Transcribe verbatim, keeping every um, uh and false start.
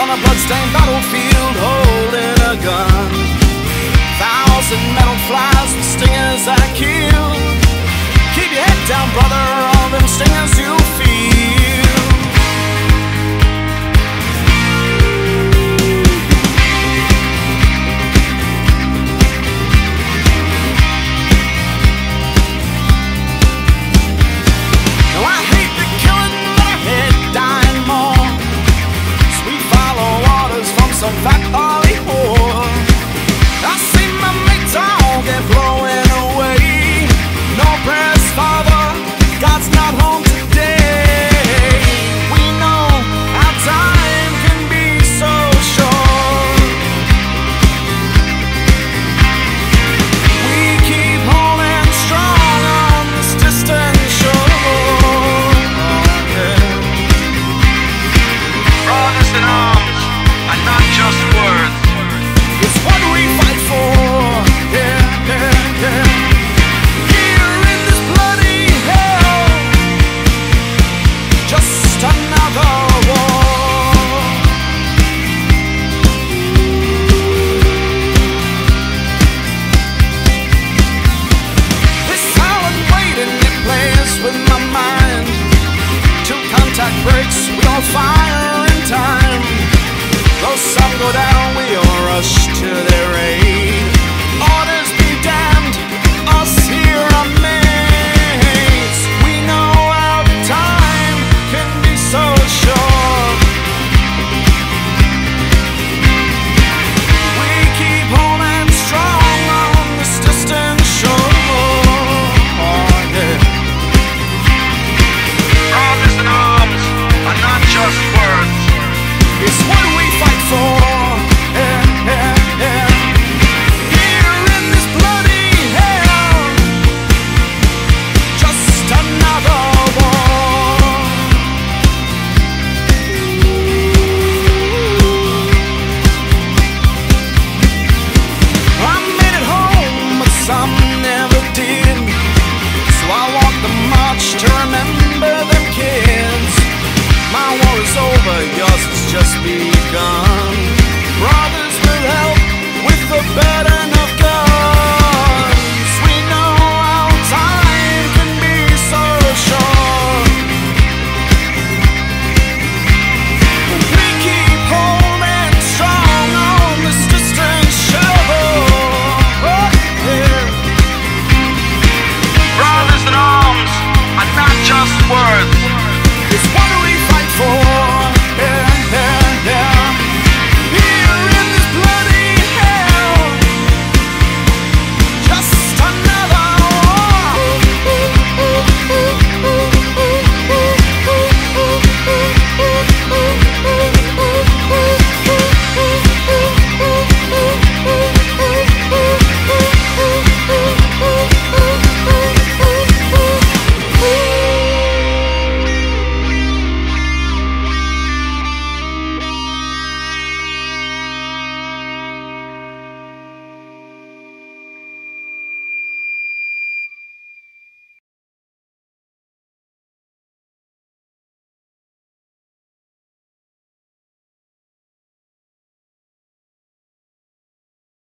on a bloodstained battlefield holding a gun. Thousand metal flies with stingers that kill. Keep your head down, brother, all them stingers you feel. Now I hate the killing, but I hate dying more. So we follow orders from some fat Ollie whore. I see my mates all get blowing away. No prayers, Father, God's not home today. We know our time can be so short. We keep holding strong on this distant shore. Yeah. Brothers in arms are not just words. It's what we fight for. Yeah, yeah, yeah. Here in this bloody hell, just another war. This silent waiting, it plays with my mind. Till contact breaks, we all fire in time. Though some go down, we all rush to their aid. Orders be damned, us here are mates. We know our time can be so short. We keep holding strong on this distant shore. Yeah. Brothers in arms are not just words. It's what we fight for. Yeah, yeah, yeah. Here in this bloody hell, just another war. I made it home, but some never did. So I walk the march to remember them kids. My war is over, yours has just begun. Brothers will help with the burden of God.